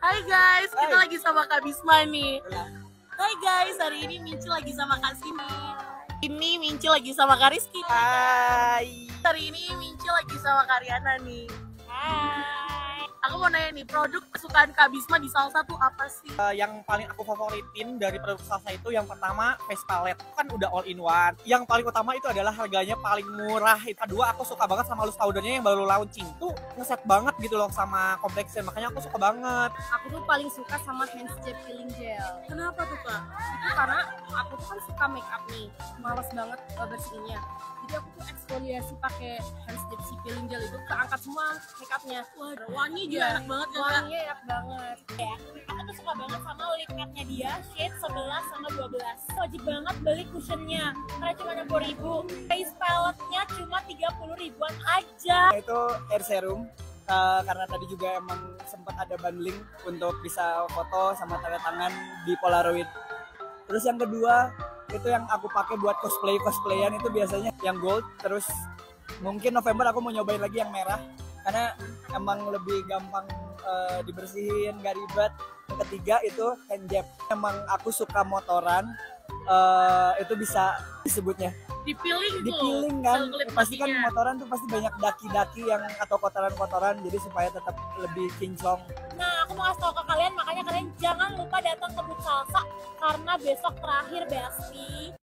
Hai guys, kita Hai. lagi sama Kak Bisma nih. Hai guys, hari ini Minci lagi sama Kak Sini. Ini Minci lagi sama Kak Rizky. Hai. Hari ini Minci lagi sama Kak Riana nih. Hai. Aku mau nanya nih, produk kesukaan Kak Bisma di Salsa tuh apa sih? Yang paling aku favoritin dari produk Salsa itu yang pertama face palette, kan udah all in one. Yang paling utama itu adalah harganya paling murah. Kedua, aku suka banget sama loose powdernya yang baru launching. Tuh ngeset banget gitu loh sama complexion, makanya aku suka banget. Aku tuh paling suka sama Hands Jet Peeling Gel. Kenapa tuh Kak? Itu karena aku tuh kan suka make up nih, males banget bersihinnya. Jadi aku tuh eksfoliasi pakai Hands Jet Peeling Gel itu keangkat semua make upnya. Wah, wangi juga enak banget ya Kak. Wanginya enak banget. Ya, aku tuh suka banget sama lip matte-nya dia, shade 11 sama 12. Wajib banget beli cushionnya, karena cuma 60.000. Face palette-nya cuma 30 ribuan aja. Itu hair serum. Karena tadi juga emang sempat ada bundling untuk bisa foto sama tanda tangan di Polaroid. Terus yang kedua itu yang aku pakai buat cosplayan itu biasanya yang gold. Terus mungkin November aku mau nyobain lagi yang merah karena emang lebih gampang dibersihin, gak ribet. Yang ketiga itu hand gel. Emang aku suka motoran, itu bisa disebutnya Dipiling tuh. dipiling kan, Selip pasti kan kakinya. motoran tuh pasti banyak daki-daki yang atau kotoran-kotoran, jadi supaya tetap lebih kinclong. Nah, aku mau kasih tau ke kalian, makanya kalian jangan lupa datang ke Booth Salsa karena besok terakhir Besti.